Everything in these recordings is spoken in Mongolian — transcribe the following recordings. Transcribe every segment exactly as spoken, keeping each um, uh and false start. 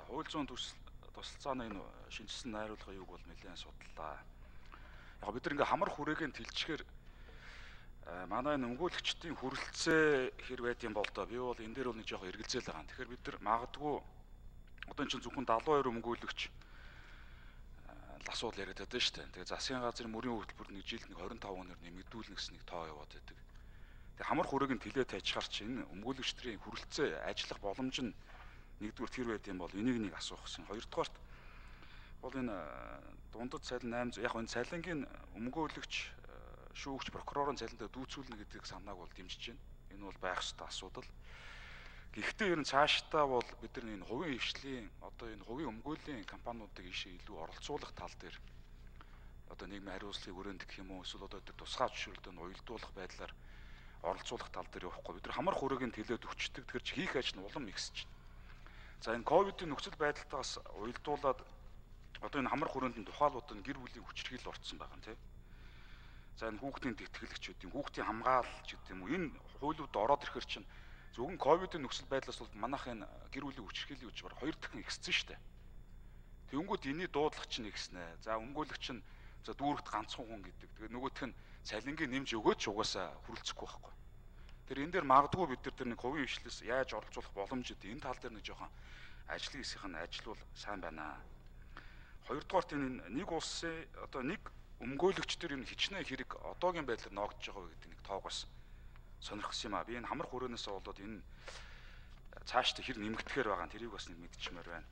хууль зүйн тусалцааны энэ шинжилсэн найруулга юуг бол нэлээд судлаа. Яг бид нар ингээ хамар хүрээгийн тэлчгээр манай өмгөөлөгчдийн хүрэлцээ хэр байд юм бол доо би бол энэ дээр бол нэг жоохон эргэлзээл байгаа. Тэгэхээр бид нар магадгүй одоо энэ чинь зөвхөн дагалан хоёр өмгөөлөгч асуудал яриад байдаг шүү дээ. Тэгээ засгийн газрын мөрийн хөтөлбөр нэг жилд нэг двадцать и пять өнөр нэмэгдүүлнэ гэсэн нэг тоо яваад байдаг. Тэгээ хамар хүрээгийн тэлээ тажихаар чинь өмгөөлөгчдийн хүрэлцээ ажиллах боломж нь нэгдүгээр тэр байд юм бол энийг нэг асуух гэсэн. Хоёрдугаарт бол энэ дундад цалин восемь сая яг энэ цалингийн өмгөөлөгч шүүгч прокурорын цалиндаа дүүцүүлнэ гэдэг санааг бол дэмжиж байна. Энэ бол байх ёстой асуудал. Гэхдээ ер нь цаашдаа бол бид нар энэ хувийн хвшлийн одоо энэ хувийн өмгөөлийн компаниудыг ийшээ илүү оролцуулах тал дээр одоо нийгмийн хариуцлагыг өрөөнд гэх юм уу эсвэл одоо тэр тусгай зөвшөөрлөд нь уялдуулах байдлаар оролцуулах тал дээр явахгүй. Бид нар хамар хүрээгийн тэлээд өгчдөг тэр чи хийх ажил нь улам ихсэж байна. За энэ ковидын нөхцөл байдалтаас уялдуулаад одоо энэ хамар хүрээнд нь тухайлбал гэр бүлийн хүчирхийлэл орцсон байгаа юм тийм. За энэ хүүхдийн тэтгэлэгч гэдэг юм, хүүхдийн хамгаалалч гэдэг юм уу энэ хуулиуд ороод ирэхэр чинь зөвхөн ковидын нөхцөл байдлаас бол манайх энэ гэр бүлийн хүчирхийллийн үж бар хоёр дахин ихссэн шүү дээ. Тэнгүүд энэний дуудлага чинь ихснэ. За өмгөөлөгч нь за дүүрэгт ганцхан хүн гэдэг. Тэгээ нөгөөх нь цалингийн нэмж өгөөч угаасаа хүрэлцэхгүй байхгүй. Тэр энэ дээр магадгүй бид нар тэр нэг хувийн хвшлээс яаж оролцуулах боломж гэдэг энэ тал дээр нэг жоохон ажлын хэсгийнх нь ажиллавал сайн байна. Хоёрдугаарт энэ нэг улсын одоо нэг өмгөөлөгч төр энэ хичнээн хэрэг одоогийн байдлаар ногдож байгаа гэдэг нэг тоог бас сонирхсан юм аа. Би энэ хамар хүрээнээс болоод энэ цаашдаа хэр нэмэгдэхээр байгаа нь тэрийг бас нэг мэдчихмээр байна.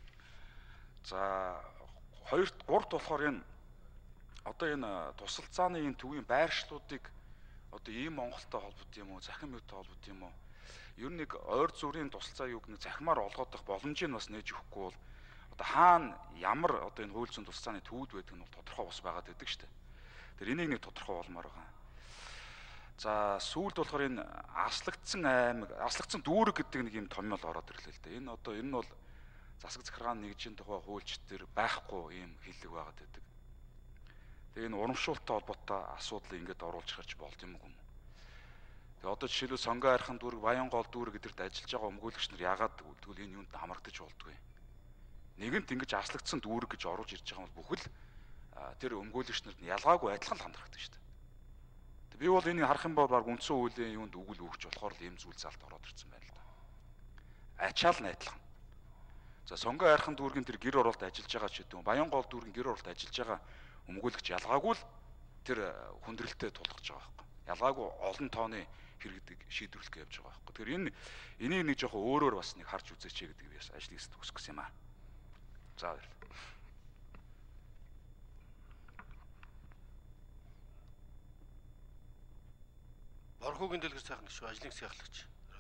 За хоёрт гуравт болохоор энэ одоо энэ тусалцааны энэ төвийн байршлуудыг одоо ийм Монголтой холбот юм уу, захин мөдтэй холбот юм уу? Ер нь нэг ойр зүрийн тусалцаа юуг нэг захимаар олгодох боломжийг бас нээж өгөхгүй бол одоо хаана ямар одоо энэ хууль зүйн тусалцааны төвүүд байдаг нь бол тодорхой бас байгаад байдаг шүү дээ. Тэр энийг нэг тодорхой болмоор байгаа. За сүүлд болохоор энэ аслагдсан аймаг, аслагдсан дүүрэг гэдэг нэг юм томьёол ороод ирлээ л дээ. Энэ одоо энэ нь бол засаг захиргааны нэгжийн тухай хуульч төр байхгүй ийм хэллэг байгаад байдаг. Тэгээ энэ урамшуулттай холбоотой асуудлыг ингээд оруулж гарч болд юм уу? Тэгээ одоо жишээлбэл Сонгоо архан дүүрэг, Баянгол дүүрэг гэдэрт ажиллаж байгаа өмгөөлөгч нар яагаад тэгвэл энэ юунд хамрагдаж болдгүй. Нэгэнт ингэж аслагдсан дүүрэг гэж оруулж ирж байгаа бол бүхэл тэр өмгөөлөгч нарт нь ялгаагүй адилхан л хандлагдаг шүү дээ. Би бол энийг харах юм бол баг үндсэн хуулийн юунд өгөл өгч болохоор л ийм зүйл залт ороод ирсэн байна л да. Ачаал нь адилхан. За Сонгоо архан дүүргийн тэр гэр оролт ажиллаж байгаа ч гэдэг юм. Баянгол дүүргийн гэр оролт ажиллаж байгаа өмгөөлөгч ялгаагүй л тэр хүндрэлтэд тулгарч байгаа байхгүй. Ялгаагүй олон тооны хэрэгдэг шийдвэрлэх явж байгаа байхгүй. Тэгэхээр энэ энийг нэг жоохон өөрөөр бас нэг харж үзээч гэдэг би бас ажлыг хүсэх гэсэн юм аа. За баярлалаа. Борхогийн дэлгэр сайхан гişүү ажлын хэсэг ахлагч.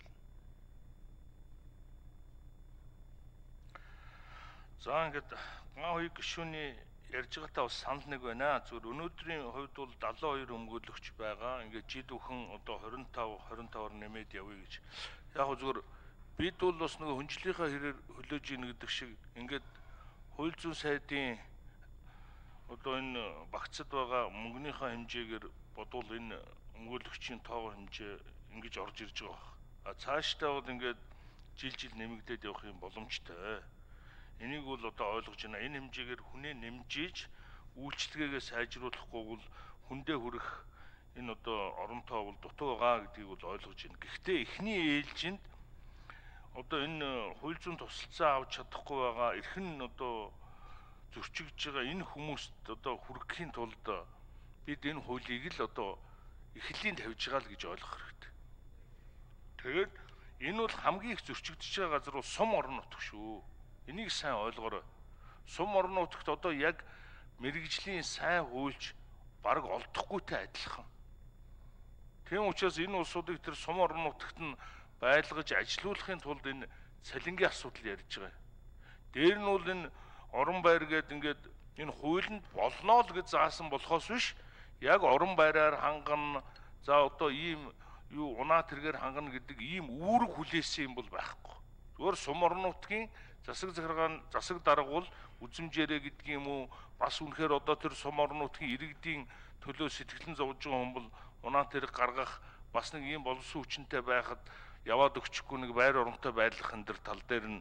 За ингээд ган хоёр гишүүний ярьж байгаатай бас санал нэг байна. Зүгээр өнөөдрийн хувьд бол семьдесят two өмгөөлөгч байгаа. Ингээд жид бүхэн одоо twenty-five twenty-five-аар нэмээд явъя гэж. Яг гоо зүгээр бид бол бас нөгөө хүнчлэлийнхаа хэрээр хөлөөж ийн гэдэг шиг ингээд хууль зүйн сайдын одоо энэ багцад байгаа мөнгөнийхөө хэмжээгээр бодвол энэ өмгөөлөгчийн тоогоо хэмжээ ингэж орж ирж байгаа. А цаашдаа бол ингээд жил жил нэмэгдээд явах юм боломжтой. Энийг бол одоо ойлгож байна. Энэ хэмжээгээр хүнээ нэмжиж үйлчлэгээгээ сайжруулахгүй бол хүндээ хүрэх энэ одоо оронтой бол дутуу байгаа гэдгийг бол ойлгож байна. Гэхдээ эхний ээлжинд одоо энэ хууль зүйн тусалцаа авч чадахгүй байгаа эрхэн одоо зөрчигдөж байгаа энэ хүмүүст одоо хүрэхийн тулд бид энэ хуулийг л одоо эхлэлийн тавьж байгаа л гэж ойлгох хэрэгтэй. Тэгээд энэ бол хамгийн их зөрчигдөж байгаа газар бол сум орон нутг шүү. Энийг сайн ойлгоорой. Сум орон нутагт одоо яг мэрэгжлийн сайн хуульч бараг олдохгүйтэй адилхан. Тийм учраас энэ улсуудыг тэр сум орон нутагт нь байлгаж ажилуулахын тулд энэ цалингийн асуудал ярьж байгаа. Дээр нь бол энэ орон байр гэдэг ингээд энэ хуулинд болноо л гэж заасан болохоос биш яг орон байраар хангана за одоо ийм юу унаа тэргээр хангана гэдэг ийм үүрэг хүлээсэн юм бол байхгүй. Зүгээр сум орон нутгийн засаг захиргааны засаг дарга бол үзмжээрээ гэдгийг юм уу бас үнэхээр одоо тэр сум орон нутгийн иргэдийн төлөө сэтгэлэн зовж байгаа хүн бол унаа тэрэг гаргах бас нэг ийм боловсон хүчинтэй байхад яваад өгчихгүй нэг байр оронтой байлгах энэ төр тал дээр нь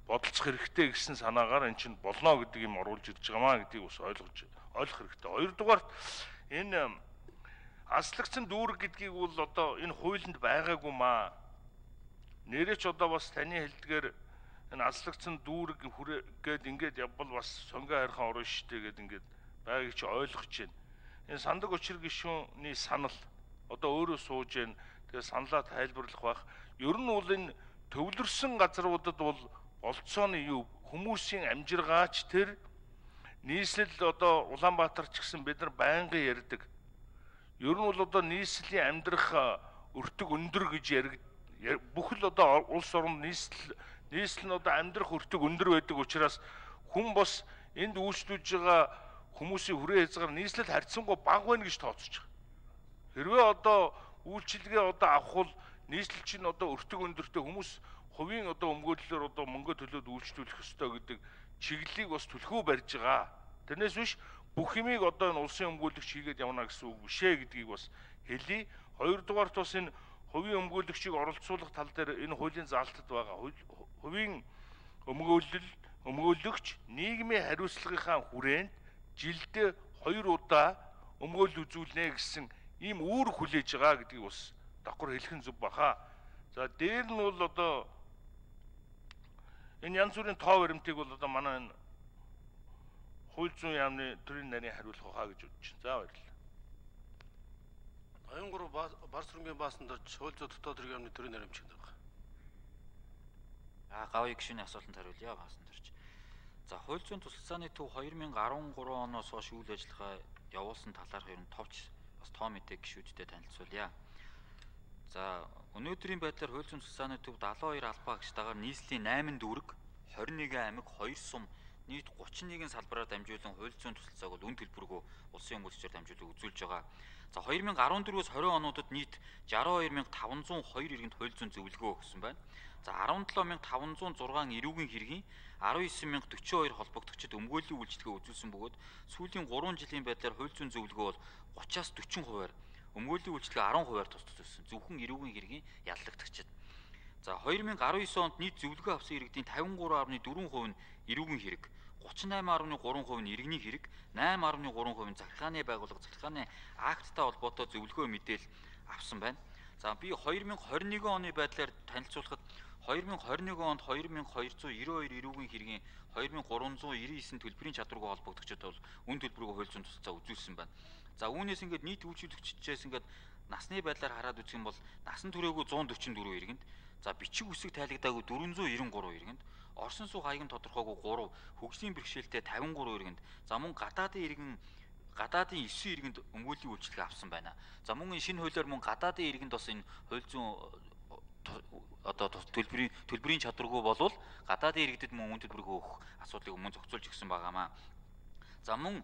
бодолцох хэрэгтэй гэсэн санаагаар эн чинь болно гэдэг юм оруулж ирж байгаамаа гэдгийг бас ойлгож ойлгох хэрэгтэй. Хоёрдугаарт энэ аслагдсан дүүрэг гэдгийг бол одоо энэ хуулинд байгаагүй маа. Нэрээ ч одоо бас таны хэлдгээр энэ аслагдсан дүүрэг хүрээгээд ингээд явбал бас сонгоо хайрхан орно штэ гэд ингээд байгааг чи ойлгож байна. Энэ сандаг учир гишүүний санал одоо өөрөө сууж байна. Тэгээ саналаа тайлбарлах байх. Ер нь бол энэ төвлөрсөн газруудад бол олцооны юу хүмүүсийн амжиргаач тэр нийслэл одоо Улаанбаатар ч гэсэн бид нар байнгын ярьдаг. Ер нь бол одоо нийслэлийн амьдрах өртөг өндөр гэж яриг бүхэл одоо улс орнд нийслэл нийслэл нь одоо амьдрах өртөг өндөр байдаг учраас хүн бос энд үйлчлүүлж байгаа хүмүүсийн хүрээ хязгаар нийслэл харьцангуй бага байна гэж тооцож байгаа. Хэрвээ одоо үйлчилгээ одоо авах бол нийслэл чинь одоо өртөг өндөртэй хүмүүс хувийн одоо өмгөөллөөр одоо мөнгө төлөөд үйлчлүүлэх ёстой гэдэг чиглэлийг бас түлхүү барьж байгаа. Тэрнээс биш бүх юмыг одоо энэ улсын өмгөөлөгч хийгээд явна гэсэн үг биш ээ гэдгийг бас хэлье. Хоёрдугаарт бас энэ хувийн өмгөөлөгчийг оролцуулах тал дээр энэ хуулийн заалтад байгаа. Хувийн өмгөөлөл өмгөөлөгч нийгмийн хариуцлагынхаа хүрээнд жилдээ хоёр удаа өмгөөлөл үзүүлнэ гэсэн ийм үүрэг хүлээж байгаа гэдгийг бас давхар хэлэх нь зөв баха. За дээр нь бол одоо энэ янз бүрийн тоо баримтыг бол одоо манай энэ хууль зүйн яамны төрийн нарийн хариулах хаа гэж бодож байна. За баярлалаа. ноён гурав бар сүрэнгийн баасанд орж хууль зүйн дотоод төрийн яамны төрийн нарийн хэмжээнд байгаа. Аа гавь гишүүний асуултанд хариулъя баасанд орж. За хууль зүйн тусалцааны төв две тысячи десять оноос хойш үйл ажиллагаа явуулсан талаарх ер нь товч бас тоо мэдээ гишүүдтэй танилцуулъя. За өнөөдрийн байдлаар хууль зүйн тусалцааны төв семьдесят two албаа агчтайгаар нийслэлийн eight дүүрэг, twenty-one аймаг, two сум, нийт thirty-one салбараар дамжуулан хууль зүйн тусалцааг бол үн төлбөргүй улсын өмгөөлөгчөөр дамжуулан үзүүлж байгаа. За twenty fourteen-өөс twenty онуудад нийт sixty-two thousand five hundred two иргэнд хууль зүйн зөвлөгөө өгсөн байна. За seventeen thousand five hundred six эрүүгийн хэргийн nineteen thousand forty-two холбогдогчид өмгөөллийн үйлчлэгээ үзүүлсэн бөгөөд сүүлийн three жилийн байдлаар хууль зүйн зөвлөгөө бол thirty-аас forty хувиар өмгөөллийн үйлчлэгээ ten хувиар тус тус өссөн. Зөвхөн эрүүгийн хэргийн яллагдагчид. За twenty nineteen онд нийт зөвлөгөө авсан иргэдийн fifty-three point four percent нь эрүүгийн хэрэг, thirty-eight point three percent нь иргэний хэрэг, eight point three percent нь захиргааны байгууллага, захиргааны акттай холбоотой зөвлөгөө мэдээл авсан байна. За би twenty twenty-one оны байдлаар танилцуулахад twenty twenty-one онд two thousand two hundred ninety-two эрүүгийн хэргийн two thousand three hundred ninety-nine төлбөрийн чадваргүй холбогдогчид бол үн төлбөргүй хууль зүйн тусалцаа үзүүлсэн байна. За үүнээс ингээд нийт үйлчлэгчдээс ингээд насны байдлаар хараад үзэх юм бол насан туршаагүй one forty-four иргэнд, за бичиг үсэг тайлагдаагүй four ninety-three иргэнд, орсон суух хаяг тодорхойгүй three, хөгжлийн бэрхшээлтэй fifty-three иргэнд, за мөн гадаадын иргэн гадаадын nine иргэнд өмгөөллийн үйлчлэгээ авсан байна. За мөн энэ шинэ хуулиар мөн гадаадын иргэнд бас энэ хууль зүйн одоо төлбөрийн төлбөрийн чадваргүй болвол гадаадын иргэдэд мөн үн төлбөргүй өгөх асуудлыг өмнө зохицуулж өгсөн байгаамаа. За мөн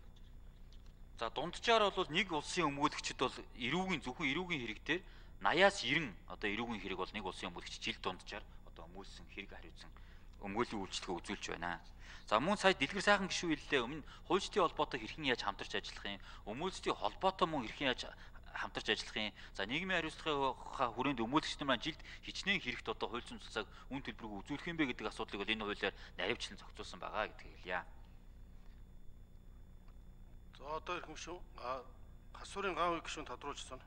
за дунджаар бол нэг улсын өмгөөлөгчд бол эрүүгийн зөвхөн эрүүгийн хэрэг дээр eighty-аас ninety одоо эрүүгийн хэрэг бол нэг улсын өмгөөлөгч жил дунджаар одоо өмгөөлсөн хэрэг хариуцсан өмгөөлийн үйлчлэгээ үзүүлж байна. За мөн сая дэлгэр сайхан гишүүн хэллээ, өмнө хуульчдын холбоотой хэрхэн яаж хамтарч ажиллах юм, өмгөөлчдийн холбоотой мөн хэрхэн яаж хамтарч ажиллах юм. За нийгмийн хариуцлагынхаа хүрээнд өмгөөлөгчид маань жилд хичнээн хэрэгт одоо хууль зүйн тусалцааг үн төлбөргүй үзүүлэх юм бэ гэдэг асуудлыг бол энэ хуулиар наривчлан зохицуулсан байгаа гэдгийг хэлье. За одоо ирэх гишүүн Хасуурын гавь гишүүн тодруулсан.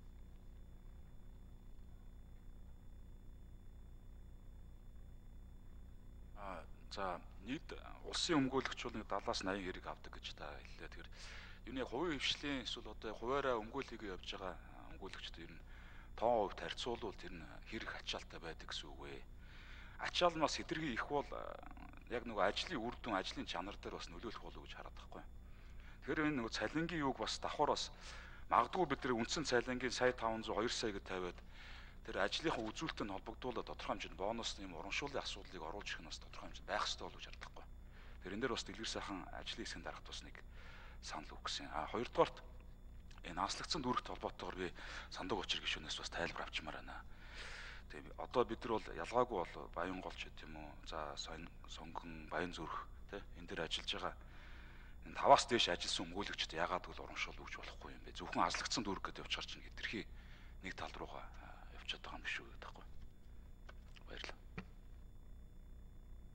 А за нийт улсын өмгөөлөгч бол нэг seventy-аас eighty хэрэг авдаг гэж та хэллээ. Тэгэхээр юуны хувийн хвшлийн эсвэл одоо хуваараа өмгөөлөлийг явьж байгаа өмгөөлөгчд ер нь тоон хувьд харьцуулбал тэр нь хэрэг ачаалтай байдаг гэсэн үг вэ. Ачаалмаас сэдэргийн их бол яг нөгөө ажлын үр дүн, ажлын чанар дээр бас нөлөөлөх болов уу гэж хараад байхгүй. Тэгэхээр энэ нөгөө цалингийн юуг бас давхар бас магадгүй бид нар үндсэн цалингийн сая five hundred two сая гэж тавиад тэр ажлынхаа үзүүлэлтэд холбогдуулаад тодорхой хэмжээнд бонус юм урамшууллын асуудлыг оруулж ирэх нь бас тодорхой хэмжээнд байх ёстой болов уу гэж хараад байхгүй. Тэр энэ дээр бас дэлгэр сайхан ажлын хэсгийн дарагт бас нэг санал өгсөн. А хоёрдугаарт энэ аслагдсан дүүрэгт холбоотойгоор би сандаг учир гишүүнээс бас тайлбар авчмаар байна. Тэгээ одоо бид нар бол ялгаагүй бол Баянголч гэдэг юм уу, за Сонгон, Баянзүрх тий энэ дээр ажиллаж байгаа энэ таваас дээш ажилласан өмгөөлөгчд яагаад гэвэл урамшуул өгч болохгүй юм бэ? Зөвхөн аслагдсан дүүрэг гэдээ явуулчихар чинь хэтэрхий нэг тал руугаа явчихад байгаа юм биш үү гэдэг байхгүй. Баярлалаа.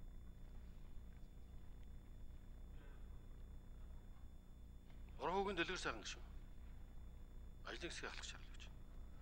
Бороогийн дэлгэр сайхан гишүүн. Ажлын хэсгийг ахлах шаардлага гэж.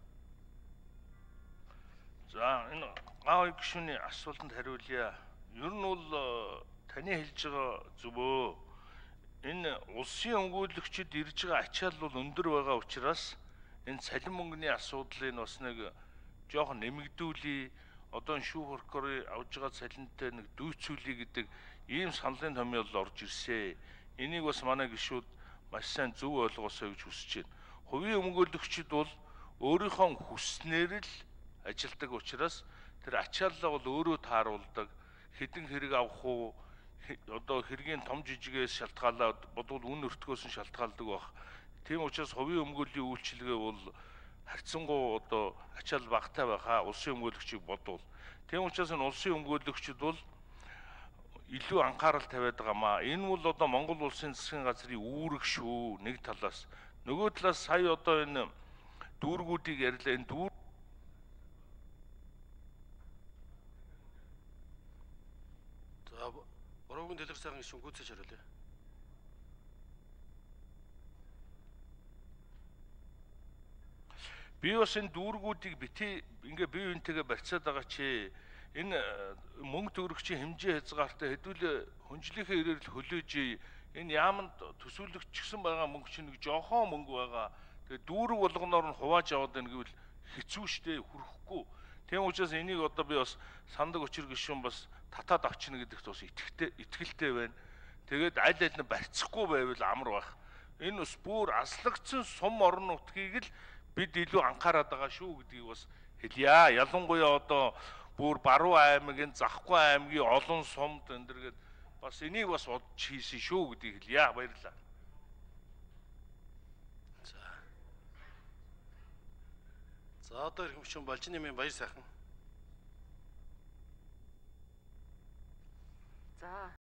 За энэ гав гишүүний асуултанд хариулъя. Ер нь бол э, таны хэлж байгаа зөвөө. Энэ улсын өмгөөлөгчид ирж байгаа ачаал бол өндөр байгаа учраас энэ цалин мөнгөний асуудлыг бас нэг жоохон нэмэгдүүлээ. Одоо шүүх прокурорын авж байгаа цалинтай нэг дүйцүүлээ гэдэг ийм саналын томьёол орж ирсэн. Энийг бас манай гишүүд маш сайн зөв ойлгоосоо гэж хүсэж байна. Хувийн өмгөөлөгчид бол өөрийнхөө хүснээр л ажилдаг учраас тэр ачааллаа бол өөрөө тааруулдаг. Хэдэн хэрэг авах уу, одоо хэргийн том жижигээс шалтгаалаад бодвол үн өртгөөс нь шалтгаалдаг баг. Тийм учраас хувийн өмгөөлийн үйлчилгээ бол харьцангуй одоо ачаал багтай байхаа улсын өмгөөлөгчийг бодвол. Тийм учраас энэ улсын өмгөөлөгчид бол илүү анхаарал тавиад байгаамаа. Энэ бол одоо Монгол улсын засгийн газрын үүрэг шүү нэг талаас. Нөгөө талаас сая одоо энэ дүүргүүдийг ярьлаа. Энэ дүүр За бороогийн дэлгэр сайхан гишүүн гүйцэж хариулъя. би бас энэ дүүргүүдийг бити ингээ бие биентэйгээ барьцаад байгаа чи энэ мөнгө төгрөгчийн хэмжээ хязгаартай хэдүүлээ хүнжлийнхээ ирээр л хөлөөж энэ яамд төсөөлөгч гсэн байгаа мөнгө чинь нэг жоохон мөнгө байгаа. Тэгээ дүүрэг болгоноор нь хувааж аваад байна гэвэл хэцүү шттэ хүрхгүй. Тийм учраас энийг одоо би бас сандаг өчир гишүүн бас татаад авчна гэдэгт бас итгэвтэй итгэлтэй байна. Тэгээд аль аль нь барьцахгүй байвал амар байх. Энэ бас бүр аслагдсан сум орон нутгийг л бид илүү анхаарат байгаа шүү гэдгийг бас хэлье. Ялангуяа одоо бүр Баруун аймгийн, Захгүй аймгийн олон сумд эндэргээд бас энийг бас бодож хийсэн шүү гэдгийг хэлье. Баярлалаа. За. За одоо ирэх гишүүн Балжинымын баяр сайхан. За